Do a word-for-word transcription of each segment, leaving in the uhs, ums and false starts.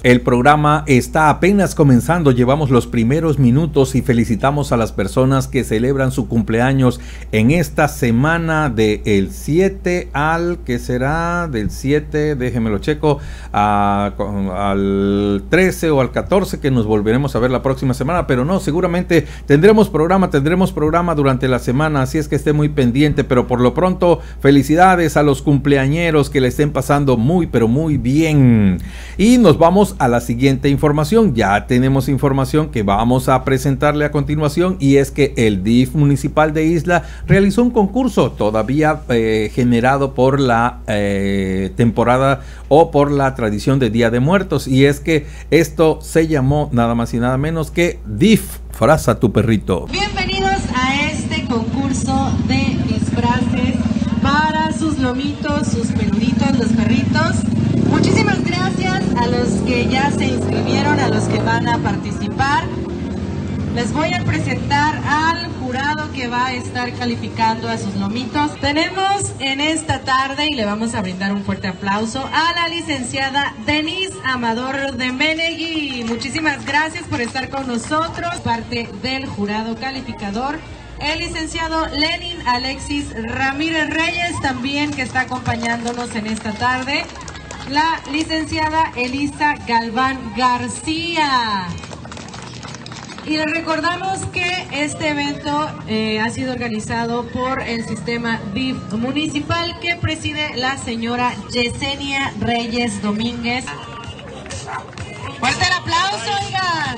El programa está apenas comenzando, llevamos los primeros minutos y felicitamos a las personas que celebran su cumpleaños en esta semana del siete al, que será del siete, déjenme lo checo, a, al trece o al catorce, que nos volveremos a ver la próxima semana, pero no, seguramente tendremos programa, tendremos programa durante la semana, así es que esté muy pendiente, pero por lo pronto, felicidades a los cumpleañeros, que le estén pasando muy, pero muy bien. Y nos vamos a la siguiente información. Ya tenemos información que vamos a presentarle a continuación, y es que el D I F municipal de Isla realizó un concurso todavía eh, generado por la eh, temporada o por la tradición de Día de Muertos, y es que esto se llamó nada más y nada menos que D I F Fraza tu perrito. Bienvenidos a este concurso de disfraces para sus lomitos, sus peluditos, los perritos. Muchísimas gracias a los que ya se inscribieron, a los que van a participar. Les voy a presentar al jurado que va a estar calificando a sus lomitos. Tenemos en esta tarde, y le vamos a brindar un fuerte aplauso, a la licenciada Denise Amador de Menegui. Muchísimas gracias por estar con nosotros. Parte del jurado calificador, el licenciado Lenin Alexis Ramírez Reyes, también que está acompañándonos en esta tarde. La licenciada Elisa Galván García. Y les recordamos que este evento eh, ha sido organizado por el sistema D I F municipal, que preside la señora Yesenia Reyes Domínguez. ¡Fuerte el aplauso, oigan!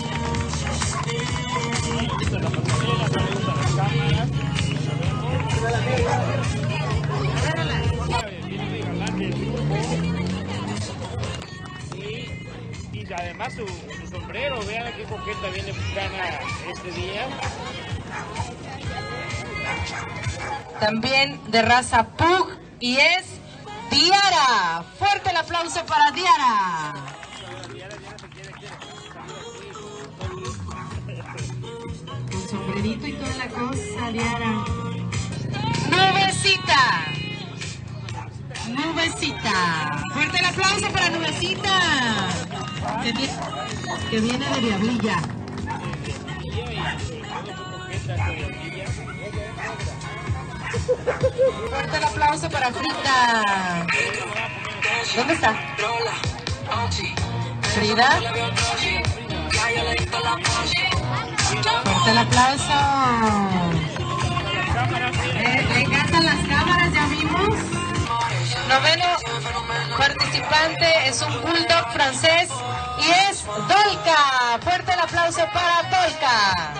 Y además su, su sombrero, vean qué coqueta viene Bucana este día. También de raza Pug, y es Diara. Fuerte el aplauso para Diara. Con sombrerito y toda la cosa, Diara. Nubecita. Nubecita. Fuerte el aplauso para Nubecita. Que viene, que viene de Diablilla. Fuerte el aplauso para Frida. ¿Dónde está? Frida. Fuerte el aplauso. Eh, le encantan las cámaras, ya vimos. Noveno participante es un bulldog francés y es Dolka. Fuerte el aplauso para Dolka.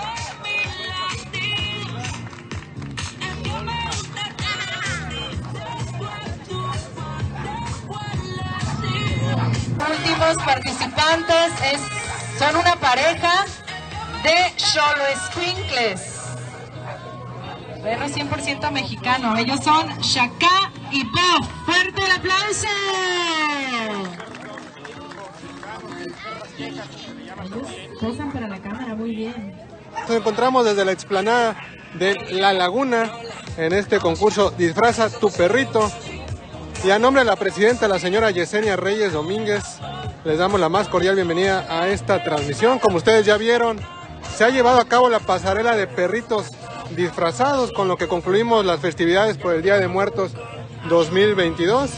Últimos participantes es, son una pareja de Xoloescuincles. Perro cien por ciento mexicano. Ellos son Shaka y Puff. ¡Fuerte el aplauso! Ellos posan para la cámara muy bien. Nos encontramos desde la explanada de La Laguna en este concurso Disfraza tu perrito. Y a nombre de la presidenta, la señora Yesenia Reyes Domínguez, les damos la más cordial bienvenida a esta transmisión. Como ustedes ya vieron, se ha llevado a cabo la pasarela de perritos disfrazados, con lo que concluimos las festividades por el Día de Muertos dos mil veintidós.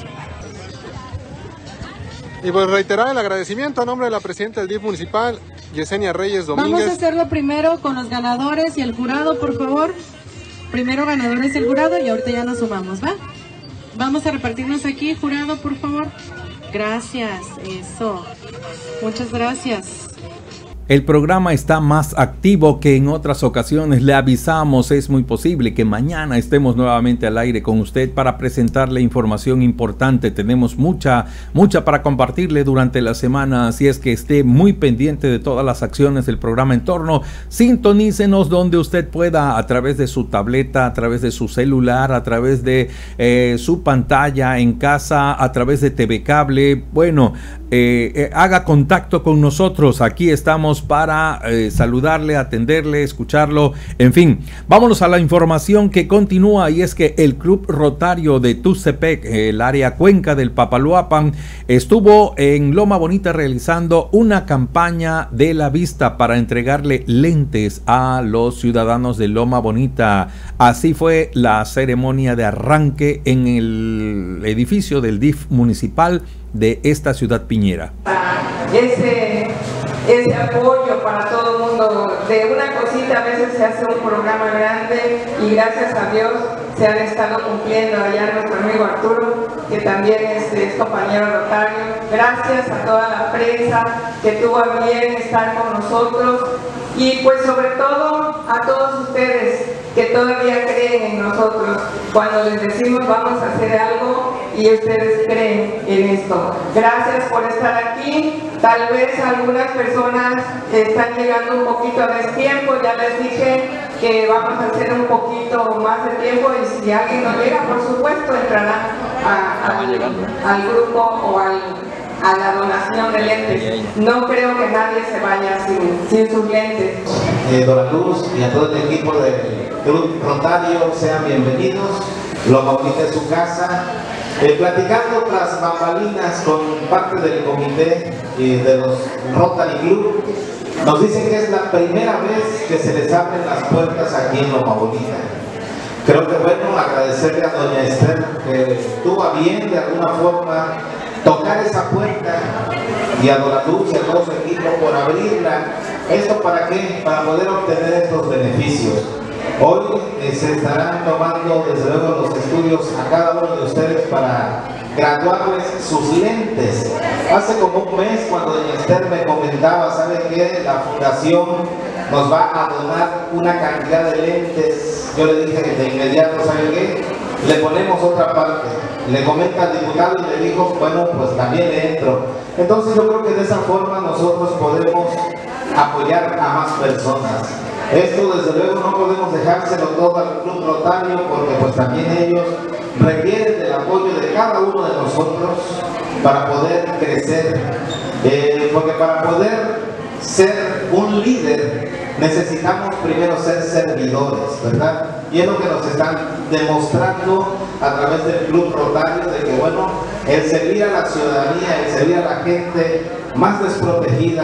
Y pues reiterar el agradecimiento a nombre de la presidenta del D I F municipal, Yesenia Reyes Domínguez. Vamos a hacerlo primero con los ganadores y el jurado, por favor. Primero ganadores y el jurado, y ahorita ya nos sumamos, ¿va? Vamos a repartirnos aquí, jurado, por favor. Gracias, eso. Muchas gracias. El programa está más activo que en otras ocasiones. Le avisamos, es muy posible que mañana estemos nuevamente al aire con usted para presentarle información importante. Tenemos mucha, mucha para compartirle durante la semana, así es que esté muy pendiente de todas las acciones del programa en torno. Sintonícenos donde usted pueda, a través de su tableta, a través de su celular, a través de eh, su pantalla en casa, a través de T V Cable. Bueno, eh, eh, haga contacto con nosotros. Aquí estamos estamos para eh, saludarle, atenderle, escucharlo, en fin. Vámonos a la información que continúa, y es que el Club Rotario de Tuxtepec, el área Cuenca del Papaloapan, estuvo en Loma Bonita realizando una campaña de la vista para entregarle lentes a los ciudadanos de Loma Bonita. Así fue la ceremonia de arranque en el edificio del D I F municipal de esta ciudad piñera. Ese, ese apoyo para todo el mundo, de una cosita a veces se hace un programa grande, y gracias a Dios se han estado cumpliendo. Allá nuestro amigo Arturo, que también es, es compañero rotario, gracias a toda la prensa que tuvo a bien estar con nosotros, y pues sobre todo a todos ustedes que todavía creen en nosotros cuando les decimos vamos a hacer algo y ustedes creen en esto. Gracias por estar aquí. Tal vez algunas personas están llegando un poquito a destiempo, ya les dije que vamos a hacer un poquito más de tiempo, y si alguien no llega, por supuesto, entrarán a, a, al grupo o al, a la donación de lentes. No creo que nadie se vaya sin, sin sus lentes. Eh, Dora Luz y a todo el equipo del Club Rotario, sean bienvenidos. Loma Bonita es su casa. Eh, platicando tras bambalinas con parte del comité y de los Rotary Club, nos dicen que es la primera vez que se les abren las puertas aquí en Loma Bonita. Creo que bueno, agradecerle a doña Esther que tuvo a bien de alguna forma tocar esa puerta, y a Dora Luz y a todo su equipo por abrirla. ¿Esto para qué? Para poder obtener estos beneficios. Hoy eh, se estarán tomando desde luego los estudios a cada uno de ustedes para graduarles sus lentes. Hace como un mes, cuando doña Esther me comentaba, ¿sabe qué? La fundación nos va a donar una cantidad de lentes. Yo le dije de inmediato, ¿sabe qué? Le ponemos otra parte. Le comenta al diputado y le dijo, bueno, pues también le entro. Entonces yo creo que de esa forma nosotros podemos apoyar a más personas. Esto desde luego no podemos dejárselo todo al Club Rotario, porque pues también ellos requieren del apoyo de cada uno de nosotros para poder crecer, eh, porque para poder ser un líder necesitamos primero ser servidores, ¿verdad? Y es lo que nos están demostrando a través del Club Rotario, de que bueno, el servir a la ciudadanía, el servir a la gente más desprotegida,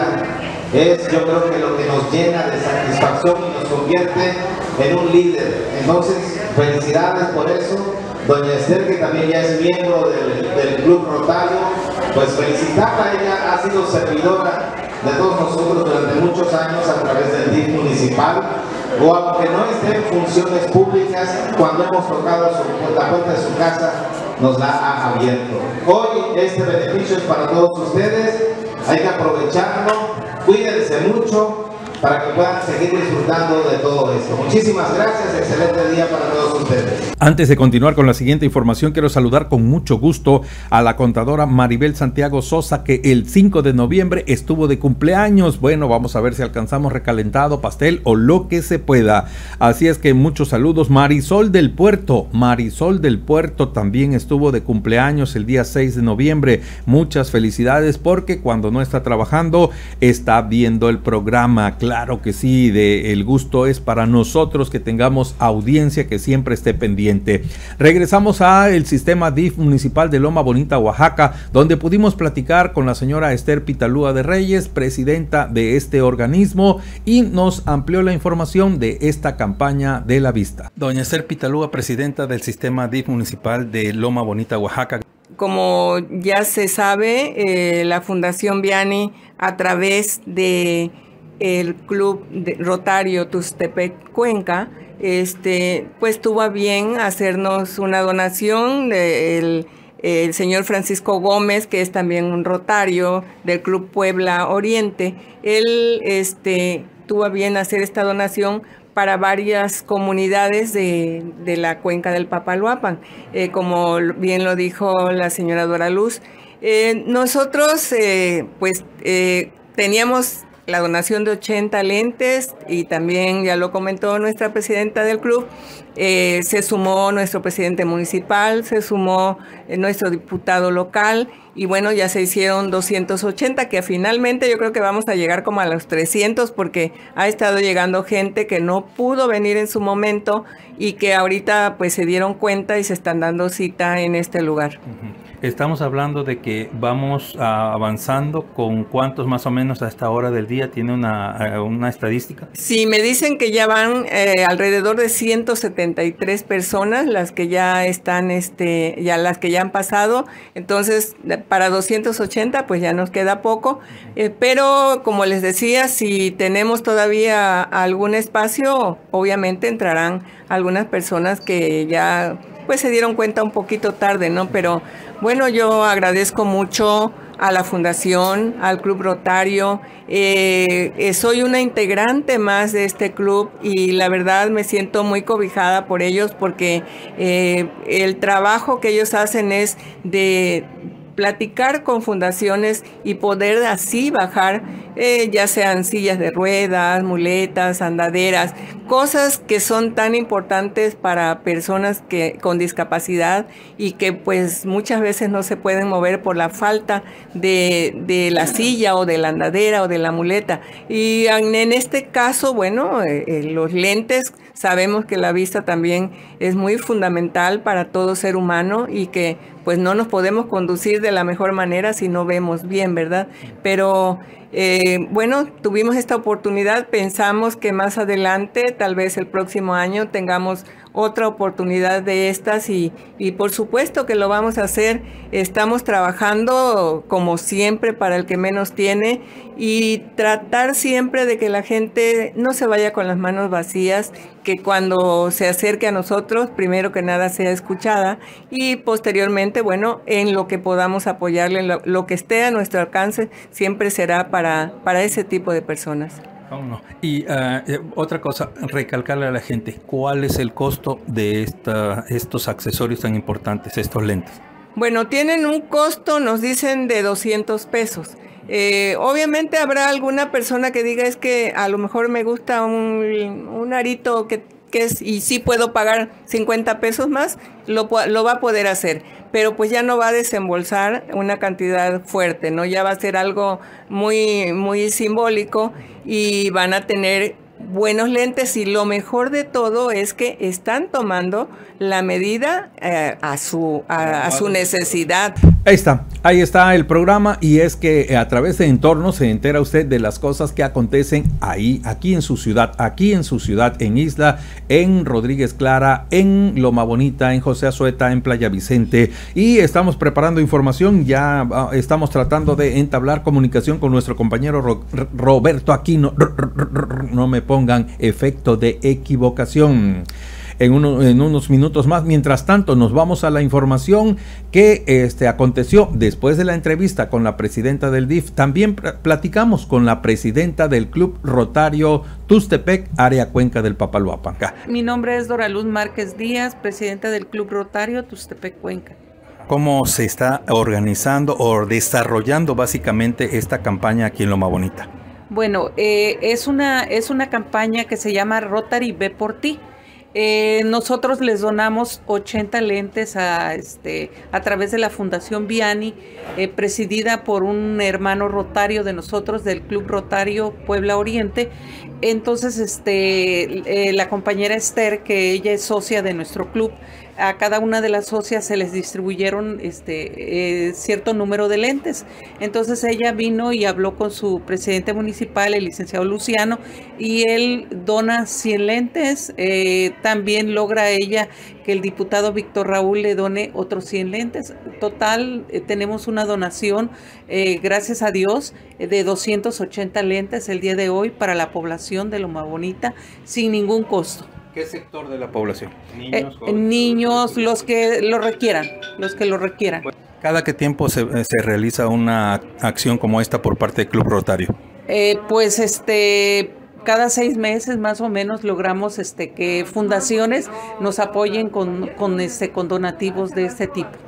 es yo creo que lo que nos llena de satisfacción y nos convierte en un líder. Entonces, felicidades por eso. Doña Esther, que también ya es miembro del, del Club Rotario, pues felicitarla. Ella ha sido servidora de todos nosotros durante muchos años a través del D I F municipal, o aunque no esté en funciones públicas, cuando hemos tocado su, la puerta de su casa, nos la ha abierto. Hoy este beneficio es para todos ustedes, hay que aprovecharlo. Cuídense mucho para que puedan seguir disfrutando de todo esto. Muchísimas gracias, excelente día para todos ustedes. Antes de continuar con la siguiente información, quiero saludar con mucho gusto a la contadora Maribel Santiago Sosa, que el cinco de noviembre estuvo de cumpleaños. Bueno, vamos a ver si alcanzamos recalentado, pastel o lo que se pueda. Así es que muchos saludos. Marisol del Puerto, Marisol del Puerto también estuvo de cumpleaños el día seis de noviembre. Muchas felicidades, porque cuando no está trabajando, está viendo el programa. Claro que sí, de, el gusto es para nosotros que tengamos audiencia que siempre esté pendiente. Regresamos a el sistema D I F municipal de Loma Bonita, Oaxaca, donde pudimos platicar con la señora Esther Pitalúa de Reyes, presidenta de este organismo, y nos amplió la información de esta campaña de la vista. Doña Esther Pitalúa, presidenta del sistema D I F municipal de Loma Bonita, Oaxaca. Como ya se sabe, eh, la Fundación Vianney, a través de el Club de Rotario Tuxtepec Cuenca, este, pues tuvo a bien hacernos una donación del el señor Francisco Gómez, que es también un rotario del Club Puebla Oriente. Él este, tuvo a bien hacer esta donación para varias comunidades de, de la cuenca del Papaloapan, eh, como bien lo dijo la señora Dora Luz. Eh, nosotros, eh, pues, eh, teníamos la donación de ochenta lentes y también, ya lo comentó nuestra presidenta del club, eh, se sumó nuestro presidente municipal, se sumó eh, nuestro diputado local y bueno, ya se hicieron doscientos ochenta, que finalmente yo creo que vamos a llegar como a los trescientos porque ha estado llegando gente que no pudo venir en su momento y que ahorita pues se dieron cuenta y se están dando cita en este lugar. Uh-huh. Estamos hablando de que vamos uh, avanzando con cuántos más o menos a esta hora del día, ¿tiene una, uh, una estadística? Sí, me dicen que ya van eh, alrededor de ciento setenta y tres personas las que ya están, este, ya las que ya han pasado, entonces para doscientos ochenta pues ya nos queda poco, eh, pero como les decía, si tenemos todavía algún espacio, obviamente entrarán algunas personas que ya pues se dieron cuenta un poquito tarde, ¿no? Pero bueno, yo agradezco mucho a la Fundación, al Club Rotario, eh, eh, soy una integrante más de este club y la verdad me siento muy cobijada por ellos porque eh, el trabajo que ellos hacen es de platicar con fundaciones y poder así bajar, eh, ya sean sillas de ruedas, muletas, andaderas, cosas que son tan importantes para personas que con discapacidad y que pues muchas veces no se pueden mover por la falta de, de la silla o de la andadera o de la muleta. Y en este caso, bueno, eh, eh, los lentes, sabemos que la vista también es muy fundamental para todo ser humano y que pues no nos podemos conducir de la mejor manera si no vemos bien, ¿verdad? Pero eh, bueno, tuvimos esta oportunidad, pensamos que más adelante, tal vez el próximo año, tengamos otra oportunidad de estas y, y por supuesto que lo vamos a hacer. Estamos trabajando como siempre para el que menos tiene y tratar siempre de que la gente no se vaya con las manos vacías, que cuando se acerque a nosotros, primero que nada sea escuchada y posteriormente, bueno, en lo que podamos apoyarle, lo, lo que esté a nuestro alcance, siempre será para, para ese tipo de personas. Oh, no. Y uh, otra cosa, recalcarle a la gente, ¿cuál es el costo de esta, estos accesorios tan importantes, estos lentes? Bueno, tienen un costo, nos dicen, de doscientos pesos. Eh, obviamente habrá alguna persona que diga es que a lo mejor me gusta un, un arito que, que es y sí puedo pagar cincuenta pesos más, lo, lo va a poder hacer. Pero pues ya no va a desembolsar una cantidad fuerte, ¿no? Ya va a ser algo muy, muy simbólico y van a tener buenos lentes y lo mejor de todo es que están tomando la medida eh, a su a, a su necesidad. Ahí está, ahí está el programa y es que a través de Entorno se entera usted de las cosas que acontecen ahí, aquí en su ciudad, aquí en su ciudad, en Isla, en Rodríguez Clara, en Loma Bonita, en José Azueta, en Playa Vicente y estamos preparando información, ya uh, estamos tratando de entablar comunicación con nuestro compañero Ro Roberto Aquino, no me pongan efecto de equivocación. En, uno, en unos minutos más. Mientras tanto, nos vamos a la información que este, aconteció después de la entrevista con la presidenta del D I F. También platicamos con la presidenta del Club Rotario Tustepec, área Cuenca del Papaloapan. Mi nombre es Dora Luz Márquez Díaz, presidenta del Club Rotario Tustepec Cuenca. ¿Cómo se está organizando o desarrollando básicamente esta campaña aquí en Loma Bonita? Bueno, eh, es, una, es una campaña que se llama Rotary Ve por Ti. Eh, nosotros les donamos ochenta lentes a, este, a través de la Fundación Viani, eh, presidida por un hermano rotario de nosotros, del Club Rotario Puebla Oriente. Entonces, este, eh, la compañera Esther, que ella es socia de nuestro club, a cada una de las socias se les distribuyeron este, eh, cierto número de lentes. Entonces ella vino y habló con su presidente municipal, el licenciado Luciano, y él dona cien lentes. Eh, también logra ella que el diputado Víctor Raúl le done otros cien lentes. Total, eh, tenemos una donación, eh, gracias a Dios, eh, de doscientos ochenta lentes el día de hoy para la población de Loma Bonita, sin ningún costo. ¿Qué sector de la población? Niños, eh, niños los que lo requieran, los que lo requieran. ¿Cada qué tiempo se, se realiza una acción como esta por parte del Club Rotario? Eh, pues este... Cada seis meses más o menos logramos este, que fundaciones nos apoyen con, con, este, con donativos de este tipo.